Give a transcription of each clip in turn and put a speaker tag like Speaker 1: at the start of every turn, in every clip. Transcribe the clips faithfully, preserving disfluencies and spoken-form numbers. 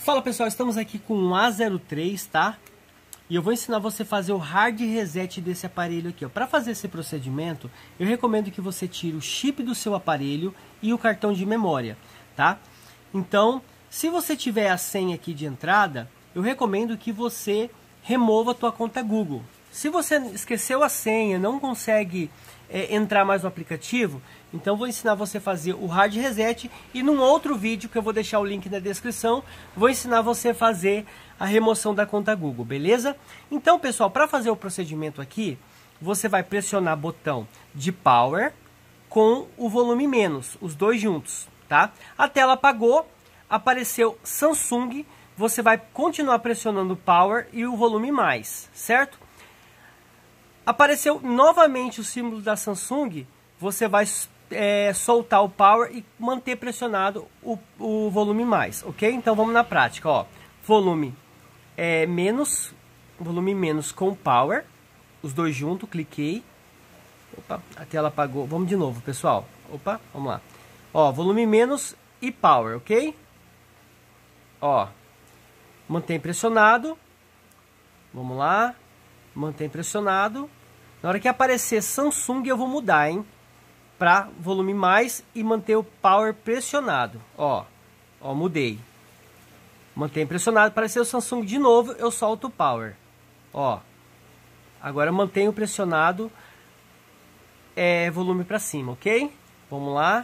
Speaker 1: Fala pessoal, estamos aqui com o A zero três, tá? E eu vou ensinar você a fazer o hard reset desse aparelho aqui, ó. Para fazer esse procedimento, eu recomendo que você tire o chip do seu aparelho e o cartão de memória, tá? Então, se você tiver a senha aqui de entrada, eu recomendo que você remova a tua conta Google. Se você esqueceu a senha, não consegue é, entrar mais no aplicativo, então vou ensinar você a fazer o hard reset e num outro vídeo que eu vou deixar o link na descrição, vou ensinar você a fazer a remoção da conta Google, beleza? Então, pessoal, para fazer o procedimento aqui, você vai pressionar o botão de power com o volume menos, os dois juntos, tá? A tela apagou, apareceu Samsung, você vai continuar pressionando o power e o volume mais, certo? Apareceu novamente o símbolo da Samsung, você vai é, soltar o power e manter pressionado o, o volume mais, ok? Então vamos na prática, ó. Volume é, menos, volume menos com power, os dois juntos, cliquei. Opa, a tela apagou. Vamos de novo, pessoal. Opa, vamos lá. Ó, volume menos e power, ok? Ó, mantém pressionado. Vamos lá. Mantém pressionado. Na hora que aparecer Samsung eu vou mudar, hein? Para volume mais e manter o power pressionado. Ó, ó, mudei. Mantém pressionado. Apareceu o Samsung de novo, eu solto o power. Ó, agora mantenho pressionado, é, volume para cima, ok? Vamos lá.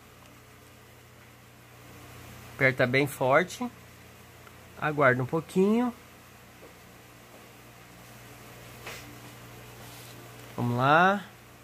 Speaker 1: Aperta bem forte. Aguarda um pouquinho. Vamos lá.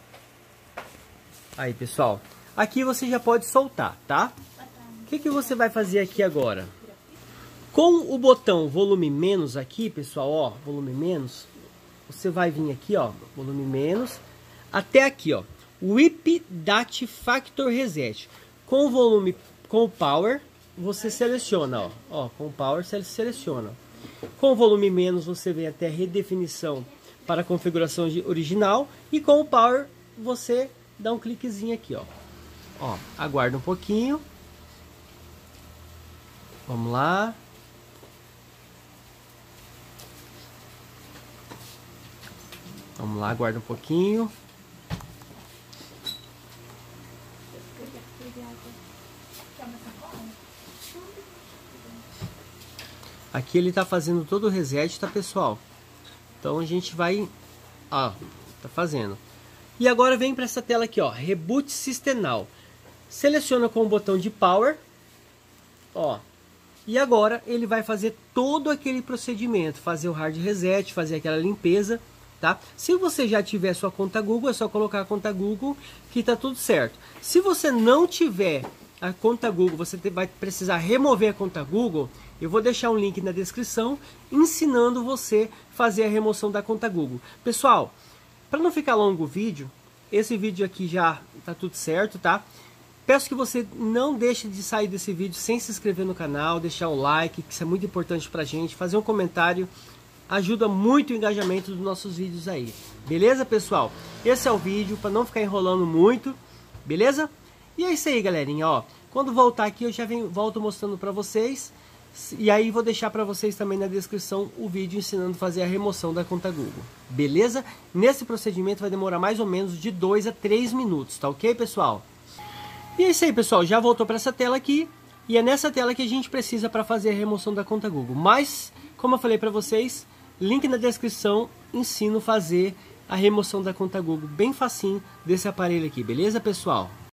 Speaker 1: Aí, pessoal. Aqui você já pode soltar, tá? O que que você vai fazer aqui agora? Com o botão volume menos aqui, pessoal, ó, volume menos, você vai vir aqui, ó, volume menos, até aqui, ó, Whip Dat Factor Reset. Com o volume, com o power, você seleciona, ó, ó, com o power você seleciona. Com o volume menos, você vem até redefinição para a configuração original e com o power você dá um cliquezinho aqui, ó. Ó, aguarda um pouquinho. Vamos lá. Vamos lá, aguarda um pouquinho. Aqui ele tá fazendo todo o reset, tá, pessoal? Então a gente vai, ó, tá fazendo. E agora vem para essa tela aqui, ó, Reboot System Now. Seleciona com o botão de Power, ó. E agora ele vai fazer todo aquele procedimento, fazer o hard reset, fazer aquela limpeza, tá? Se você já tiver sua conta Google, é só colocar a conta Google que tá tudo certo. Se você não tiver a conta Google, você vai precisar remover a conta Google, eu vou deixar um link na descrição ensinando você a fazer a remoção da conta Google. Pessoal, para não ficar longo o vídeo, esse vídeo aqui já tá tudo certo, tá? Peço que você não deixe de sair desse vídeo sem se inscrever no canal, deixar o like, que isso é muito importante pra gente, fazer um comentário, ajuda muito o engajamento dos nossos vídeos aí. Beleza, pessoal? Esse é o vídeo, para não ficar enrolando muito, beleza? E é isso aí, galerinha, ó. Quando voltar aqui eu já venho, volto mostrando pra vocês. E aí vou deixar para vocês também na descrição o vídeo ensinando a fazer a remoção da conta Google. Beleza? Nesse procedimento vai demorar mais ou menos de dois a três minutos, tá ok, pessoal? E é isso aí, pessoal. Já voltou para essa tela aqui. E é nessa tela que a gente precisa para fazer a remoção da conta Google. Mas, como eu falei para vocês, link na descrição, ensino a fazer a remoção da conta Google bem facinho desse aparelho aqui. Beleza, pessoal?